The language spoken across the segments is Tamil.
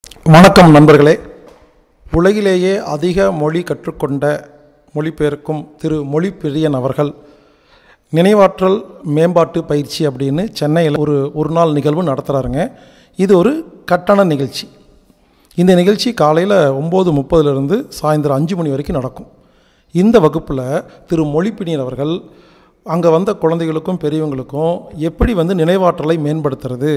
வணக்கம் நண்பர்களே. உலகிலேயே அதிக மொழி கற்றுக்கொண்ட மொழிபெயர்க்கும் திரு மொழிப்பிரியன் அவர்கள் நினைவாற்றல் மேம்பாட்டு பயிற்சி அப்படின்னு சென்னையில் ஒரு நாள் நிகழ்வு நடத்துகிறாருங்க. இது ஒரு கட்டண நிகழ்ச்சி. இந்த நிகழ்ச்சி காலையில் 9:30 சாயந்தரம் 5 மணி வரைக்கும் நடக்கும். இந்த வகுப்பில் திரு மொழிப்பிரியன் அவர்கள் அங்கே வந்த குழந்தைகளுக்கும் பெரியவங்களுக்கும் எப்படி நினைவாற்றலை மேம்படுத்துறது,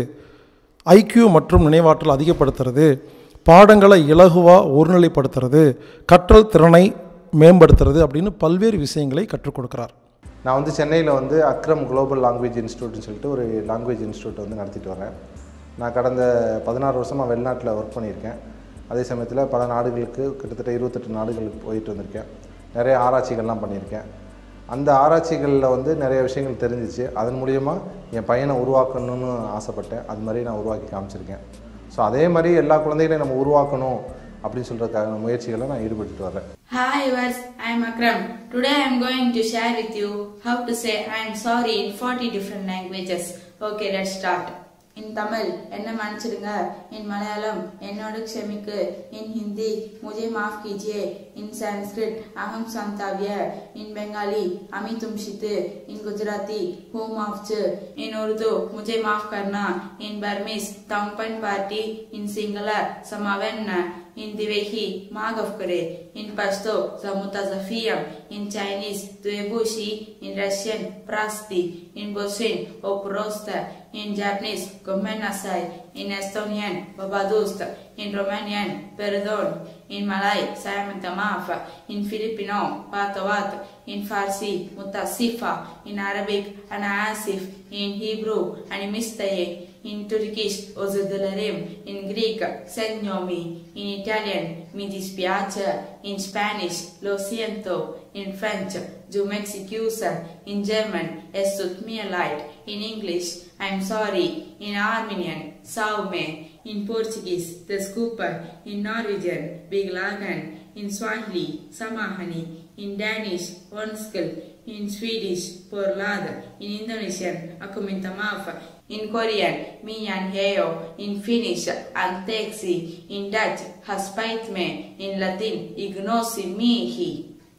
ஐக்யூ மற்றும் நினைவாற்றல் அதிகப்படுத்துறது, பாடங்களை இலகுவாக ஒருநிலைப்படுத்துறது, கற்றல் திறனை மேம்படுத்துறது அப்படின்னு பல்வேறு விஷயங்களை கற்றுக் கொடுக்குறார். நான் சென்னையில் அக்ரம் குளோபல் லாங்குவேஜ் இன்ஸ்டியூட்னு சொல்லிட்டு ஒரு லாங்குவேஜ் இன்ஸ்டியூட் நடத்திட்டு வரேன். நான் கடந்த 16 வருஷமாக வெளிநாட்டில் ஒர்க் பண்ணியிருக்கேன். அதே சமயத்தில் பல நாடுகளுக்கு கிட்டத்தட்ட 28 நாடுகளுக்கு போயிட்டு வந்திருக்கேன். நிறைய ஆராய்ச்சிகள்லாம் பண்ணியிருக்கேன். அந்த ஆராய்ச்சிகளில் நிறைய விஷயங்கள் தெரிஞ்சிச்சு. அதன் மூலிமா என் பையனை உருவாக்கணும்னு ஆசைப்பட்டேன். அது மாதிரி நான் உருவாக்கி காமிச்சிருக்கேன். ஸோ அதே மாதிரி எல்லா குழந்தைகளையும் நம்ம உருவாக்கணும் அப்படின்னு சொல்கிறதுக்கான முயற்சிகளை நான் ஈடுபட்டு வரேன். Hi viewers, I am Akram. Today I am going to share with you how to say I am sorry in 40 different languages. Okay, let's start. In Tamil, என்ன மன்னிச்சிடுங்க. In Malayalam, என்னோட க்ஷமிக்கு. In Hindi, मुझे माफ कीजिए. In Sanskrit, aham santavya. In Bengali, ami tum shite. In Gujarati, who maaf. In Urdu, मुझे माफ करना. In Burmese, tampan party. In Sinhala, samavenna. In Divehi, maaf करे. In Pashto, zamuta zafiyam. In Chinese, tuebushi. In Russian, prasti. In Bosnian, oprosta. In Japanese, Gomenasai. In Estonian, Babadost. In Romanian, Perdon. In Malay, Sayamatamaf. In Filipino, Patawat. In Farsi, Mutasifa. In Arabic, Anaasif. In Hebrew, Animistaye. In Turkish, Ozudularim. In Greek, Senyomi. In Italian, Mi dispiace. In Spanish, Lo siento. In French, Je m'excuse. In German, Es tut mir leid. In English, I'm sorry. In Armenian, Saume. In Portuguese, Desculpa. In Norwegian, Beklagen. In Swahili, Samahani. In Danish, Onskil. In Swedish, Porlad. In Indonesian, Aku minta maaf. In Korean, Mian Heo. In Finnish, Anteksi. In Dutch, Haspait me. In Latin, Ignosi mihi.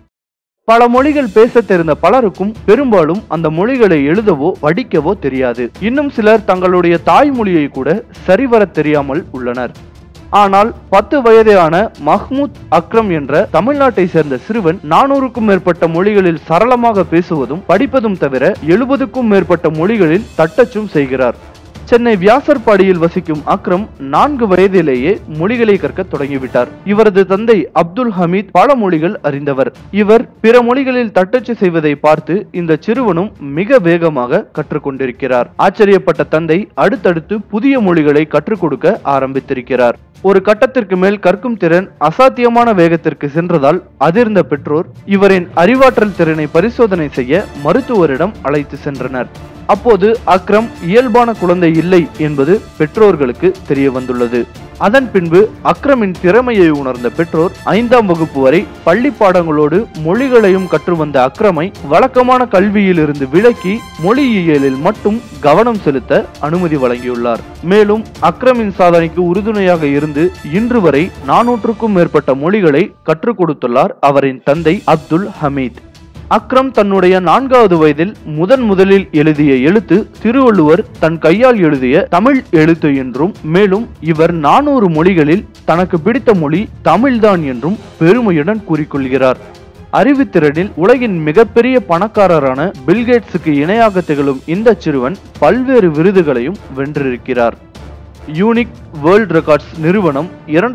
பல மொழிகள் பேச தெரிந்த பலருக்கும் பெரும்பாலும் அந்த மொழிகளை எழுதவோ படிக்கவோ தெரியாது. இன்னும் சிலர் தங்களுடைய தாய்மொழியை கூட சரிவர தெரியாமல் உள்ளனர். ஆனால் 10 வயதான மஹ்மூத் அக்ரம் என்ற தமிழ்நாட்டை சேர்ந்த சிறுவன் 400க்கும் மேற்பட்ட மொழிகளில் சரளமாக பேசுவதும் படிப்பதும் தவிர 70க்கும் மேற்பட்ட மொழிகளில் தட்டச்சும் செய்கிறார். சென்னை வியாசர்பாடியில் வசிக்கும் அக்ரம் 4 வயதிலேயே மொழிகளை கற்க தொடங்கிவிட்டார். இவரது தந்தை அப்துல் ஹமீத் பல மொழிகள் அறிந்தவர். இவர் பிற மொழிகளில் தட்டச்சு செய்வதை பார்த்து இந்த சிறுவனும் மிக வேகமாக கற்றுக்கொண்டிருக்கிறார். ஆச்சரியப்பட்ட தந்தை அடுத்தடுத்து புதிய மொழிகளை கற்றுக் கொடுக்க ஆரம்பித்திருக்கிறார். ஒரு கட்டத்திற்கு மேல் கற்கும் திறன் அசாத்தியமான வேகத்திற்கு சென்றதால் அதிர்ந்த பெற்றோர் இவரின் அறிவாற்றல் திறனை பரிசோதனை செய்ய மருத்துவரிடம் அழைத்து சென்றனர். அப்போது அக்ரம் இயல்பான குழந்தை இல்லை என்பது பெற்றோர்களுக்கு தெரிய வந்துள்ளது. அதன் பின்பு அக்ரமின் திறமையை உணர்ந்த பெற்றோர் 5ஆம் வகுப்பு வரை பள்ளி பாடங்களோடு மொழிகளையும் கற்று வந்த அக்ரமை வழக்கமான கல்வியில் இருந்து விலக்கி மொழியியலில் மட்டும் கவனம் செலுத்த அனுமதி வழங்கியுள்ளார். மேலும் அக்ரமின் சாதனைக்கு உறுதுணையாக இருந்து இன்று வரை 400க்கும் மேற்பட்ட மொழிகளை கற்றுக் கொடுத்துள்ளார் அவரின் தந்தை அப்துல் ஹமீத். அக்ரம் தன்னுடைய 4வது வயதில் முதலில் எழுதிய எழுத்து திருவள்ளுவர் தன் கையால் எழுதிய தமிழ் எழுத்து என்றும், மேலும் இவர் 400 மொழிகளில் தனக்கு பிடித்த மொழி தமிழ்தான் என்றும் பெருமையுடன் கூறிக்கொள்கிறார். அறிவுத்திறனில் உலகின் மிகப்பெரிய பணக்காரரான பில்கேட்ஸுக்கு இணையாக திகழும் இந்த சிறுவன் பல்வேறு விருதுகளையும் வென்றிருக்கிறார். யூனிக் வேர்ல்ட் ரெக்கார்ட்ஸ் நிறுவனம்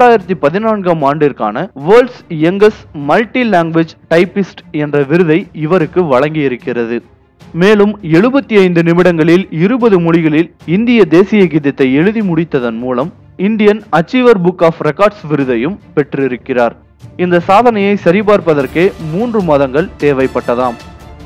2014ஆம் ஆண்டிற்கான world's youngest multi language typist என்ற விருதை இவருக்கு வழங்கியிருக்கிறது. மேலும் 75 நிமிடங்களில் 20 மொழிகளில் இந்திய தேசிய கீதத்தை எழுதி முடித்ததன் மூலம் Indian achiever book of records விருதையும் பெற்றிருக்கிறார். இந்த சாதனையை சரிபார்ப்பதற்கே 3 மாதங்கள் தேவைப்பட்டதாம்.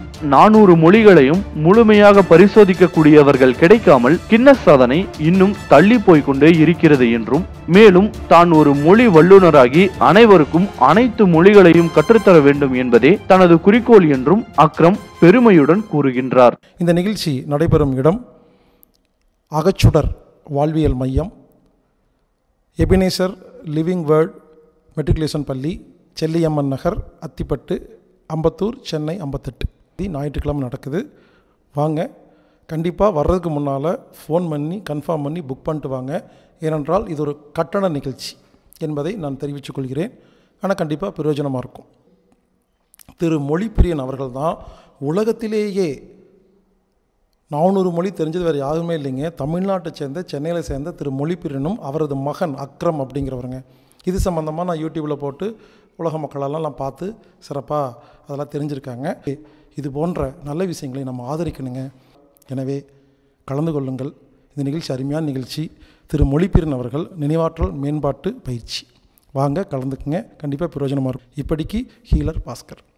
400 மொழிகளையும் முழுமையாக பரிசோதிக்கக்கூடியவர்கள் கிடைக்காமல் கின்னஸ் சாதனை இன்னும் தள்ளி போய்கொண்டே இருக்கிறது என்றும், மேலும் தான் ஒரு மொழி வல்லுநராகி அனைவருக்கும் அனைத்து மொழிகளையும் கற்றுத்தர வேண்டும் என்பதே தனது குறிக்கோள் என்றும் அக்ரம் பெருமையுடன் கூறுகின்றார். இந்த நிகழ்ச்சி நடைபெறும் இடம் அகச்சுடர் வாழ்வியல் மையம், எபினேசர் லிவிங் வேர்ல்ட் மெட்ரிகுலேஷன் பள்ளி, செல்லியம்மன் நகர், அத்திப்பட்டு, அம்பத்தூர், சென்னை 58. ஞாயிற்றுக்கிழமை நடக்குது. வாங்க, கண்டிப்பாக வர்றதுக்கு முன்னால் ஃபோன் பண்ணி கன்ஃபார்ம் பண்ணி புக் பண்ணிட்டு வாங்க. ஏனென்றால் இது ஒரு கட்டண நிகழ்ச்சி என்பதை நான் தெரிவித்துக் கொள்கிறேன். ஆனால் கண்டிப்பாக பிரயோஜனமாக இருக்கும். திரு மொழிப்பிரியன் அவர்கள் தான் உலகத்திலேயே 400 மொழி தெரிஞ்சது வேறு யாருமே இல்லைங்க. தமிழ்நாட்டை சேர்ந்த, சென்னையில் சேர்ந்த திரு மொழிப்பிரியனும் அவரது மகன் அக்ரம் அப்படிங்கிறவருங்க. இது சம்மந்தமாக நான் யூடியூப்பில் போட்டு உலக மக்களெல்லாம் நான் பார்த்து சிறப்பாக அதெல்லாம் தெரிஞ்சுருக்காங்க. இது போன்ற நல்ல விஷயங்களை நம்ம ஆதரிக்கணுங்க. எனவே கலந்து கொள்ளுங்கள். இந்த நிகழ்ச்சி அருமையான நிகழ்ச்சி. திரு மொழிப்பிரியன் அவர்கள் நினைவாற்றல் மேம்பாட்டு பயிற்சி. வாங்க கலந்துக்குங்க, கண்டிப்பாக பிரயோஜனமாக இருக்கும். இப்படிக்கு ஹீலர் பாஸ்கர்.